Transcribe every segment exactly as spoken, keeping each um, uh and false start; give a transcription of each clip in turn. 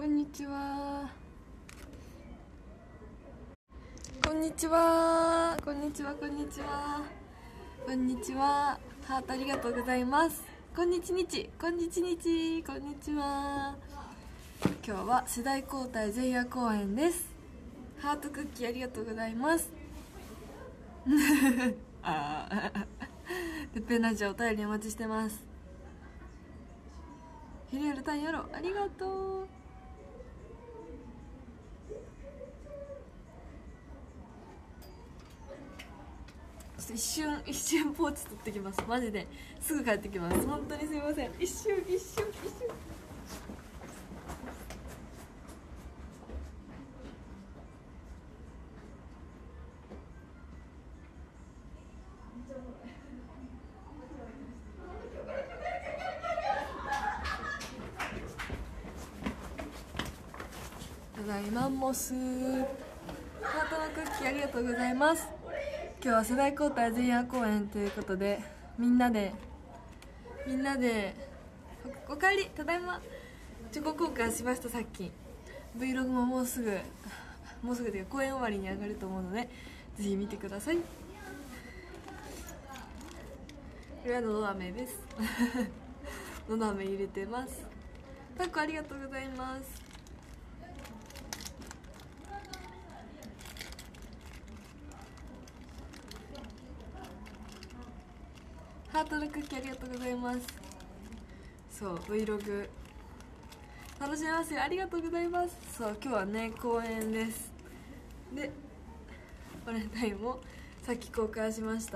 こんにちは。こんにちは。こんにちは。こんにちは。こんにちは。ハートありがとうございます。こんにちにち。こんにちにち。こんにちは。今日は世代交代前夜公演です。ハートクッキーありがとうございます。ああ。てっぺんラジオお便りお待ちしてます。ヒリアル太陽ありがとう。一瞬一瞬ポーチ取ってきます。マジですぐ帰ってきます。本当にすいません。一瞬一瞬一瞬。ただいまモスハートのクッキーありがとうございます。今日は世代交代前夜公演ということで、みんなでみんなで お, おかえりただいまチョコ交換しました。さっき Vlog ももうすぐもうすぐというか公演終わりに上がると思うので、ぜひ見てください。これはのど飴ですのど飴入れてます。タコありがとうございます。ハートのクッキーありがとうございます。そう Vlog 楽しみますよ。ありがとうございます。そう今日はね公演です。でバレンタインもさっき公開しました。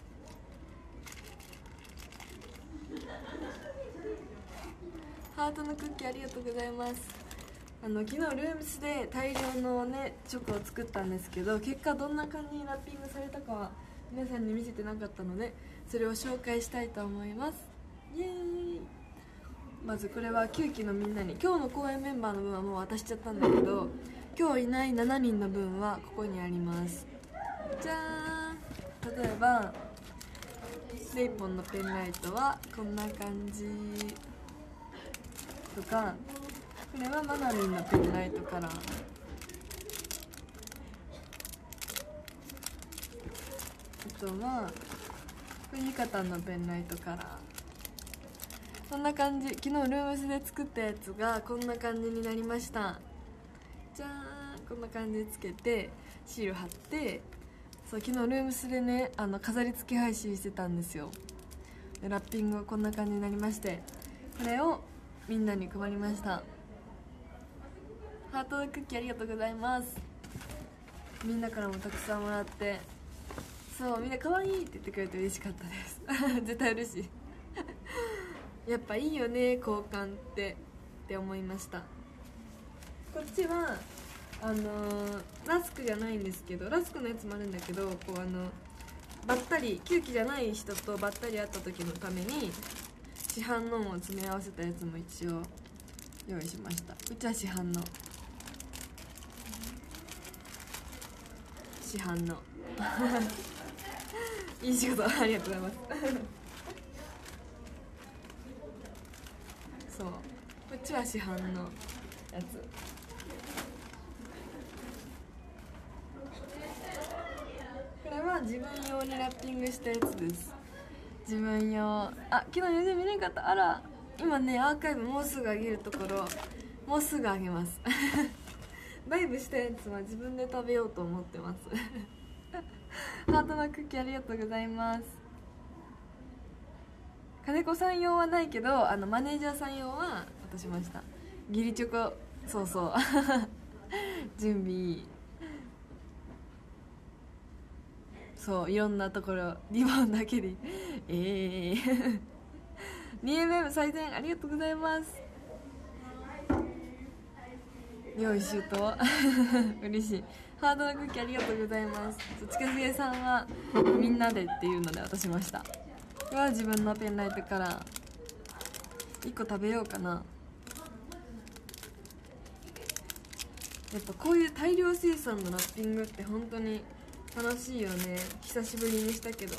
ハートのクッキーありがとうございます。あの昨日ルームスで大量のねチョコを作ったんですけど、結果どんな感じにラッピングされたかは皆さんに見せてなかったので、それを紹介したいと思います。イエーイ。まずこれはきゅうきのみんなに、今日の公演メンバーの分はもう渡しちゃったんだけど、今日いないしちにんの分はここにあります。じゃーん。例えばレイポンのペンライトはこんな感じとか、これはマナミンのペンライトカラー、あとはこれユカタンのペンライトカラー。こんな感じ。昨日ルームスで作ったやつがこんな感じになりました。じゃーん。こんな感じでつけてシール貼って、そう昨日ルームスでねあの飾り付け配信してたんですよ。でラッピングはこんな感じになりまして、これをみんなに配りました。ハートのクッキーありがとうございます。みんなからもたくさんもらって、そうみんな可愛いって言ってくれて嬉しかったです絶対嬉しいやっぱいいよね交換ってって思いました。こっちはあのー、ラスクじゃないんですけど、ラスクのやつもあるんだけど、こうあのばったりきゅうきじゃない人とばったり会った時のために市販のを詰め合わせたやつも一応用意しました。うちは市販の市販のいい仕事ありがとうございますそうこっちは市販のやつ。これは自分用にラッピングしたやつです。自分用。あ、昨日全然見れなかった。あら今ねアーカイブもうすぐあげるところ、もうすぐあげますバイブしたやつは自分で食べようと思ってますハートのクッキーありがとうございます。金子さん用はないけど、あのマネージャーさん用は渡しました。義理チョコ、そうそう準備いい。そういろんなところリボンだけでええー、にエムエム 最善ありがとうございます。用意周到嬉しい。ハードのクッキーありがとうございます。近重さんはみんなでっていうので渡しました。これは自分のペンライトからいっこ食べようかな。やっぱこういう大量生産のラッピングって本当に楽しいよね。久しぶりにしたけど。こ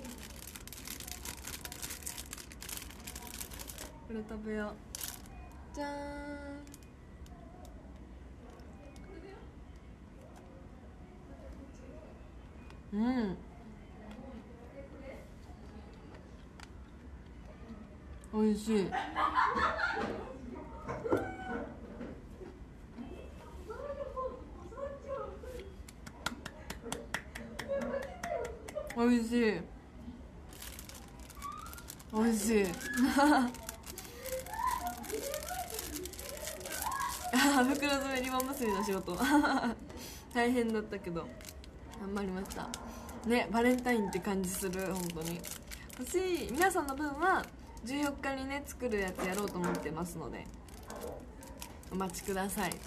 れ食べよう。 じゃーん。うんおいしい。おいしいおいしい袋詰めリボン結びの仕事大変だったけど頑張りましたね。バレンタインって感じする。本当に欲しい。皆さんの分はじゅうよっかにね作るやつやろうと思ってますのでお待ちください。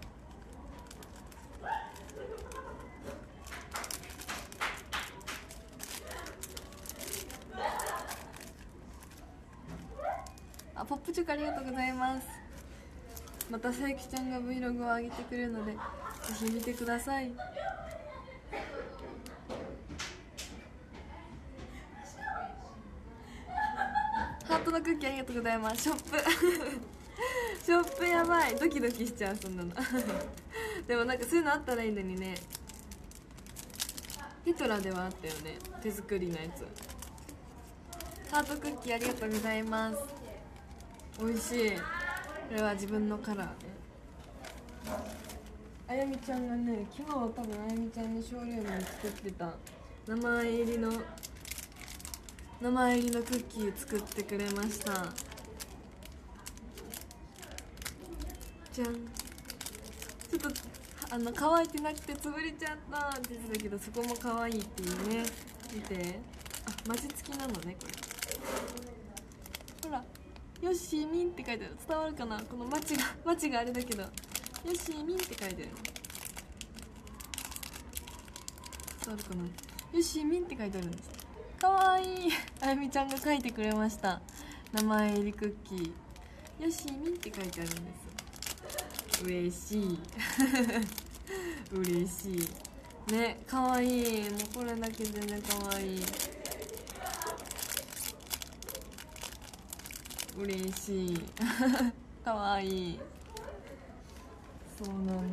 あ、ポップチョコありがとうございます。またさゆきちゃんが Vlog を上げてくれるのでぜひ見てください。ハートのクッキーありがとうございます。ショップショップやばい。ドキドキしちゃうそんなのでもなんかそういうのあったらいいのにね。テトラではあったよね、手作りのやつ。ハートクッキーありがとうございます。美味しい。これは自分のカラーね。あやみちゃんがね、昨日多分あやみちゃんのショールームに作ってた名前入りの名前入りのクッキー作ってくれました。じゃん。ちょっとあの乾いてなくて潰れちゃったって言ってたけど、そこも可愛いっていうね。見て、あ、マジ付きなのねこれ。ほら、ヨッシーミンって書いてある。伝わるかな、このマチがマチがあれだけど、ヨッシーミンって書いてある。伝わるかな。ヨッシーミンって書いてあるんです。かわいい。あやみちゃんが書いてくれました。名前入りクッキーヨッシーミンって書いてあるんです。嬉しい嬉しいね。かわいい。もうこれだけでね、かわいい。嬉しいかわいい。そうなの。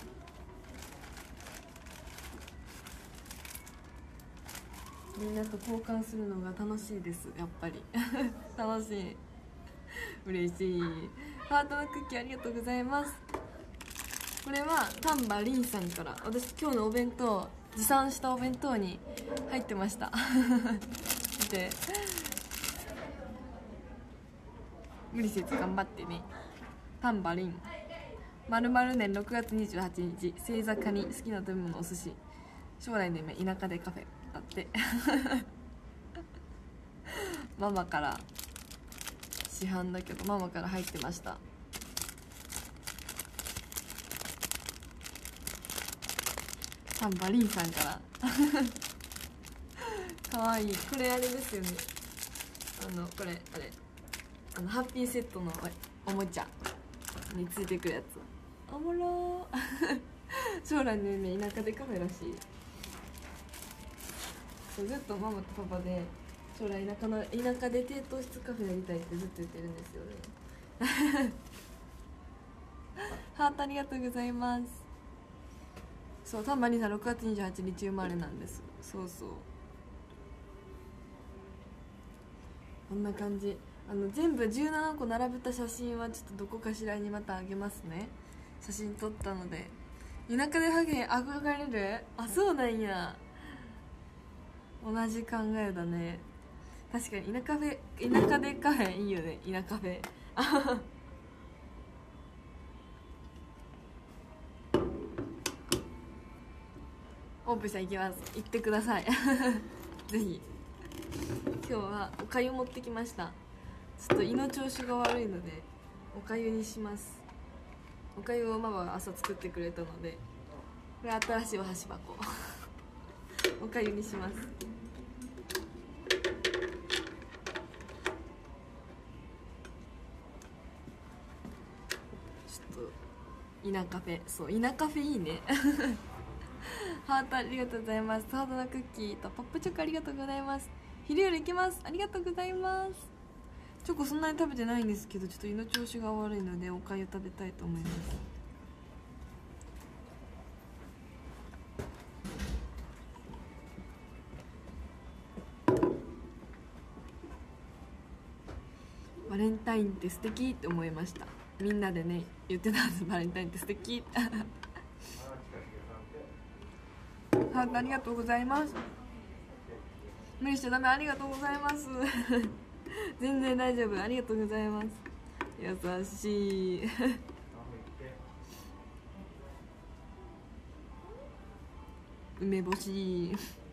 みんなと交換するのが楽しいです。やっぱり楽しい。嬉しい。ハートのクッキーありがとうございます。これは丹波凛さんから、私今日のお弁当持参したお弁当に入ってました見て、無理せず頑張ってね。丹波凛まるまる年ろくがつにじゅうはちにち、星座カニ、好きな食べ物お寿司、将来の夢田舎でカフェだってママから、市販だけどママから入ってました。丹波凛さんからかわいい。これあれですよね、あのこれあれあのハッピーセットのおもちゃについてくるやつ。おもろー将来の夢田舎でカフェらしい。そう、ずっとママとパパで将来田舎の田舎で低糖質カフェやりたいってずっと言ってるんですよねハートありがとうございます。そう、丹波凛さんろくがつにじゅうはちにち生まれなんです。そうそう、こんな感じ。あの全部じゅうななこ並べた写真はちょっとどこかしらにまたあげますね。写真撮ったので。田舎でハゲ憧れる？あ、そうなんや。同じ考えだね。確かに田舎フェ田舎でカフェいいよね。田舎フェオープンさん行きます。行ってくださいぜひ。今日はおかゆ持ってきました。ちょっと胃の調子が悪いのでおかゆにします。おかゆをママが朝作ってくれたので、これ新しいお箸箱おかゆにします。ちょっと田舎フェ、そう田舎フェいいねハートありがとうございます。ハートのクッキーとポップチョコありがとうございます。昼夜行きます。ありがとうございます。 チョコそんなに食べてないんですけど、ちょっと胃の調子が悪いのでおかゆ食べたいと思います。バレンタインって素敵って思いました。みんなでね言ってたんです。バレンタインって素敵ハートありがとうございます。無理しちゃダメ、ありがとうございます全然大丈夫、ありがとうございます。優しい梅干し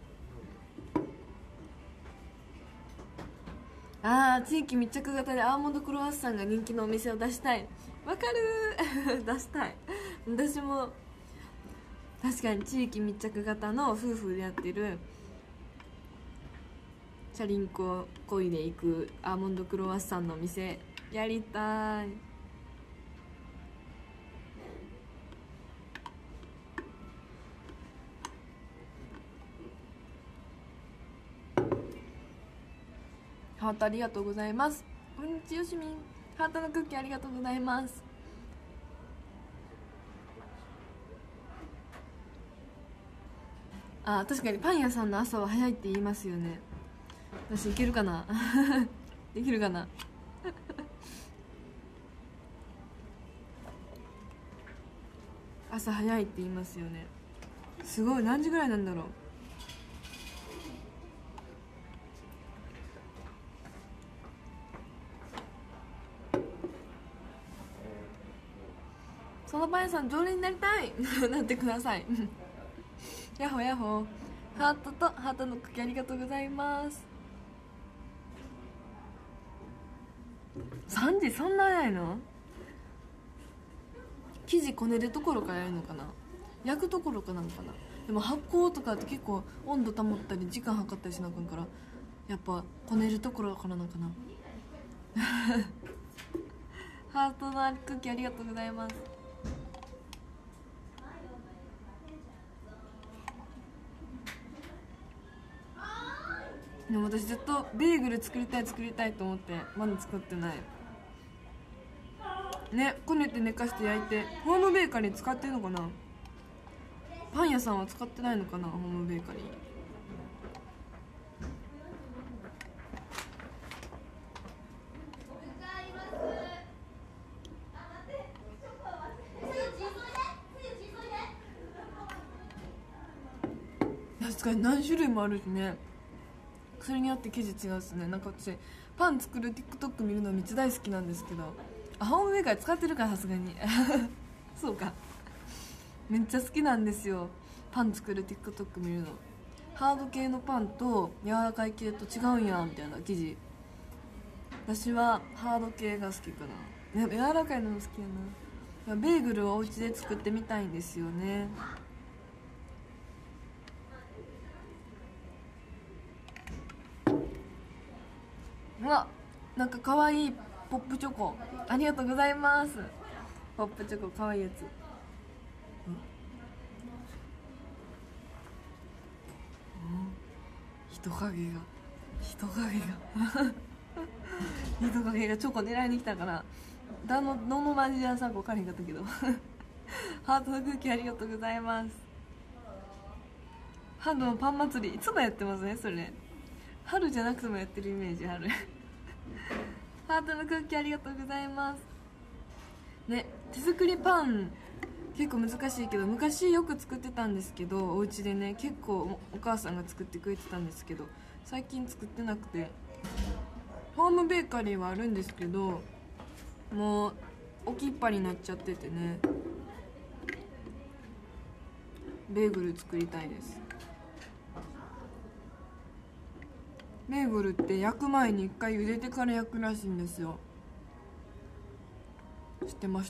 あー、地域密着型でアーモンドクロワッサンが人気のお店を出したい。わかる出したい。私も確かに地域密着型の夫婦でやってるチャリンコこいで行くアーモンドクロワッサンのお店やりたい。ハートありがとうございます。こんにちはよしみん。ハートのクッキーありがとうございます。あ、確かにパン屋さんの朝は早いって言いますよね。私いけるかなできるかな朝早いって言いますよね。すごい、何時ぐらいなんだろう。そのパン屋さん常連になりたいなってくださいやっほやっほ。ハートとハートのクッキーありがとうございます。さんじそんな早いの？生地こねるところからやるのかな、焼くところかなんかな。でも発酵とかって結構温度保ったり時間計ったりしなあかんから、やっぱこねるところからなんかなハートのクッキーありがとうございます。でも私ずっとベーグル作りたい作りたいと思ってまだ作ってないね。こねて寝かして焼いて、ホームベーカリー使ってるのかな。パン屋さんは使ってないのかな、ホームベーカリー。確かに何種類もあるしね。それによって生地違うっすね。なんか私パン作る TikTok 見るのめっちゃ大好きなんですけど、あ、ホームベーカー使ってるからさすがにそうか、めっちゃ好きなんですよ。パン作る TikTok 見るの。ハード系のパンと柔らかい系と違うんやみたいな生地。私はハード系が好きかな。やっぱ柔らかいのも好きやな。ベーグルをお家で作ってみたいんですよね。うわ、なんか可愛いポップチョコありがとうございます。ポップチョコ可愛いやつ、うん、人影が人影が人影がチョコ狙いに来たからどのどのマジでさんか分からへんかったけどハートの空気ありがとうございます。春のパン祭りいつもやってますね。それ春じゃなくてもやってるイメージあるハートのクッキーありがとうございますね。手作りパン結構難しいけど、昔よく作ってたんですけど、お家でね結構お母さんが作ってくれてたんですけど、最近作ってなくて。ホームベーカリーはあるんですけど、もう置きっぱになっちゃっててね。ベーグル作りたいです。ベーグルって焼く前に一回茹でてから焼くらしいんですよ。知ってました？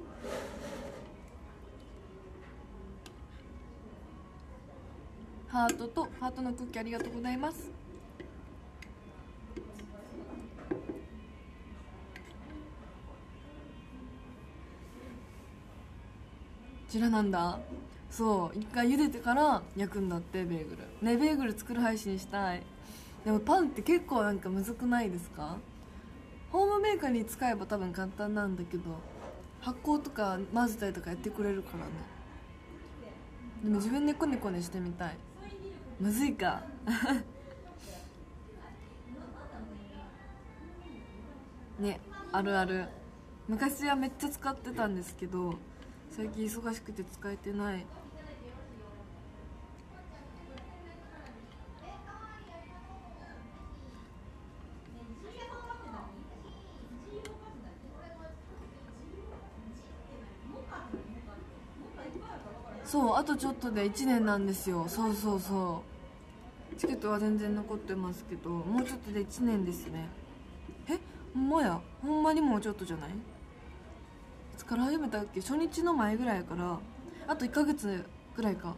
ハートとハートのクッキーありがとうございます。こちらなんだ。そう一回茹でてから焼くんだって。ベーグルね、ベーグル作る配信したい。でもパンって結構なんかむずくないですか？ ホームメーカーに使えば多分簡単なんだけど、発酵とか混ぜたりとかやってくれるからね。でも自分でコネコネしてみたい。むずいかね、あるある。昔はめっちゃ使ってたんですけど、最近忙しくて使えてない。そう、あとちょっとでいちねんなんですよ。そうそうそう、チケットは全然残ってますけど、もうちょっとでいちねんですね。え、ほんまや、ほんまにもうちょっとじゃない？いつから始めたっけ？初日の前ぐらいやから、あといっかげつぐらいか。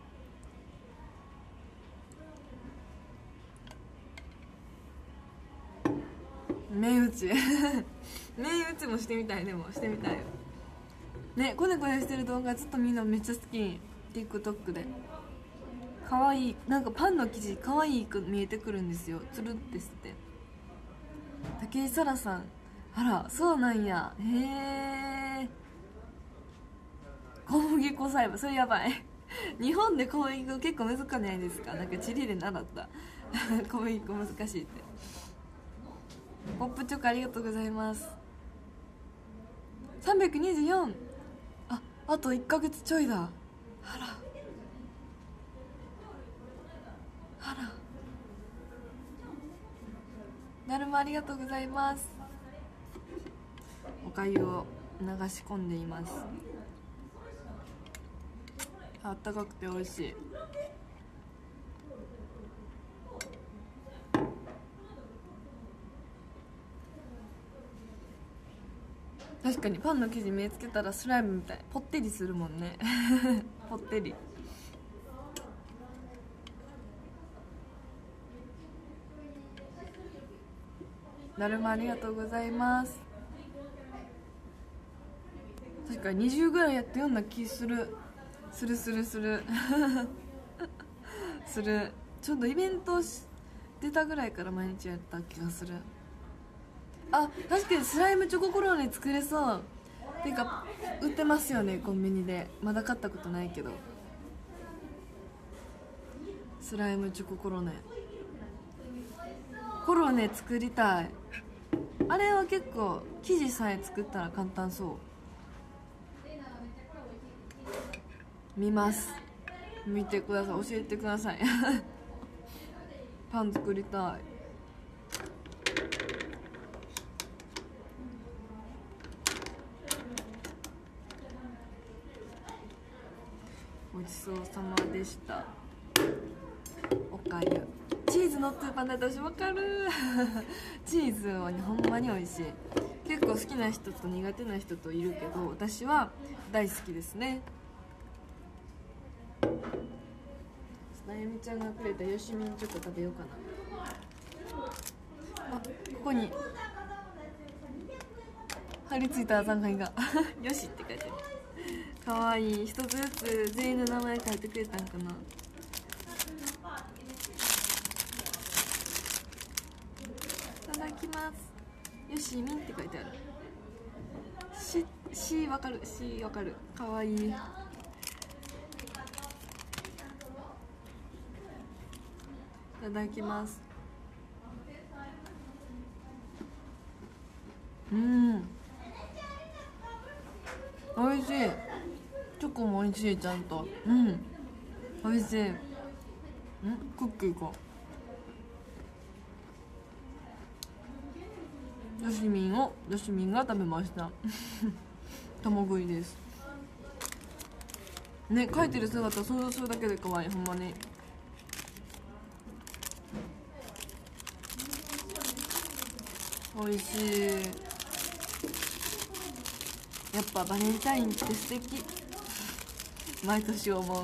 麺打ち麺打ちもしてみたい。でもしてみたいよね。コネコネしてる動画ずっとみんなめっちゃ好き。 TikTok でかわいい、なんかパンの生地かわいいく見えてくるんですよ。つるってして武井沙羅さん、あらそうなんや。へえ、小麦粉栽培、それやばい日本で小麦粉結構難しくないですか？なんか地理で習った小麦粉難しいって。ポップチョコありがとうございます。さんびゃくにじゅうよん、あ、あといっかげつちょいだ。あらあら、だるまありがとうございます。おかゆを流し込んでいます。あったかくて美味しい。確かにパンの生地見つけたらスライムみたい、ぽってりするもんねぽってり。だるまありがとうございます。確かににじゅうぐらいやったような気するするするするする。ちょっとイベント出たぐらいから毎日やった気がする。あ、確かにスライムチョココロネ作れそう。てか売ってますよね、コンビニで。まだ買ったことないけど。スライムチョココロネ、コロネ作りたい。あれは結構生地さえ作ったら簡単そう。見ます、見てください、教えてくださいパン作りたい。ごちそうさまでした。おかゆチーズのってるパンダ、私分かるチーズはほんまに美味しい。結構好きな人と苦手な人といるけど、私は大好きですね。なゆみちゃんがくれたよしみんチョコ食べようかな。あ、ここに貼り付いた残骸がよしって書いてる。かわいい。一つずつ全員の名前書いてくれたんかな。いただきます。よしみんって書いてある。し、しわかる、しわかる。かわいい。いただきます。うん、おいしい。チョコもおいしい、ちゃんと。うん、おいしい。ん、クッキーか。よしみんをよしみんが食べました共食いですね。書いてる姿想像するだけで可愛い、ほんまに。おいしい。やっぱバレンタインって素敵。毎年思う。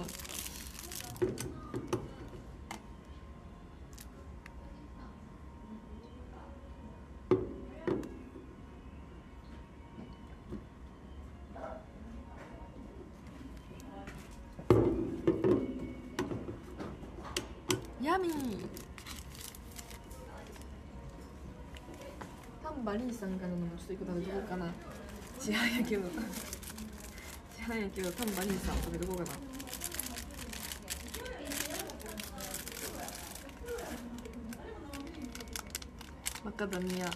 ヤミー。丹波バリンさんからのもちょっといくらでどこかな。市販やけど市販やけどタンバリンさん食べどこうかな。マカダミア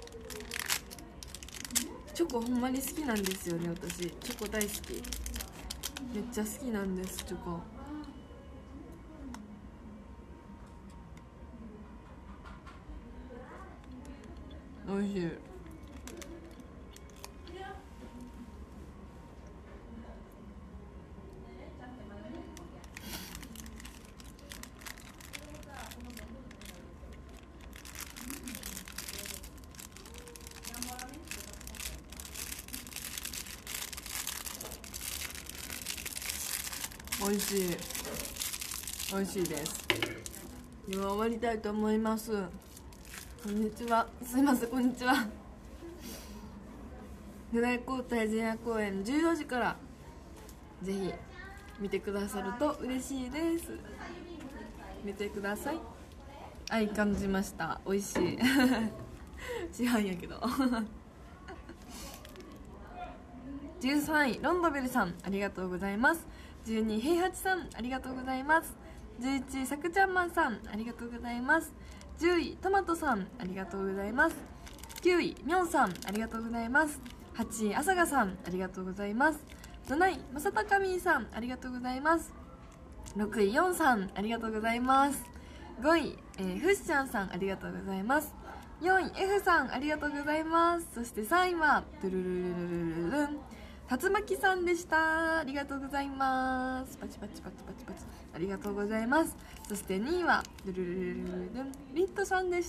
チョコほんまに好きなんですよね。私チョコ大好き、めっちゃ好きなんです。チョコおいしい。おいしいおいしいです。では終わりたいと思います。こんにちは、すいません、こんにちは。村井交代前夜公演じゅうよじからぜひ見てくださると嬉しいです。見てください。愛感じました。美味しい市販やけどじゅうさんいロンドベルさんありがとうございます。じゅうにい平八さんありがとうございます。じゅういちいさくちゃんまんさんありがとうございます。じゅういトマトさんありがとうございます。きゅういみょんさんありがとうございます。はちいあさがさんありがとうございます。なないまさたかみーさんありがとうございます。ろくいよんさんありがとうございます。ごい、えー、ふっしゃんさんありがとうございます。よんい F さんありがとうございます。そしてさんいはドゥルルルルルルルン竜巻さんでした。ありがとうございます。パチパチパチパチパチありがとうございます。そしてにいはドゥルルルルルルンリットさんでした。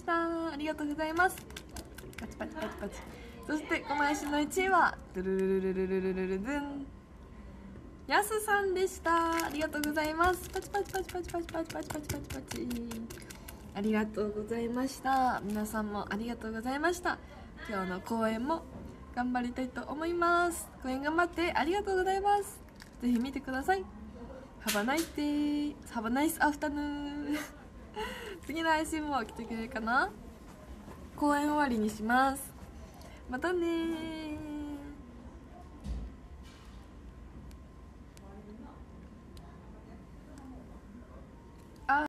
ありがとうございます。パチパチパチパチ。そして狛江市のいちいはドゥルルルルルルルルルルンやすさんでした。ありがとうございます。パチパチパチパチパチパチパチパチパチパチありがとうございました。皆さんもありがとうございました。今日の公演も頑張りたいと思います。公演頑張ってありがとうございます。ぜひ見てください。Have a nice day. Have a nice afternoon. 次の配信も来てくれるかな。公演終わりにします。またねー。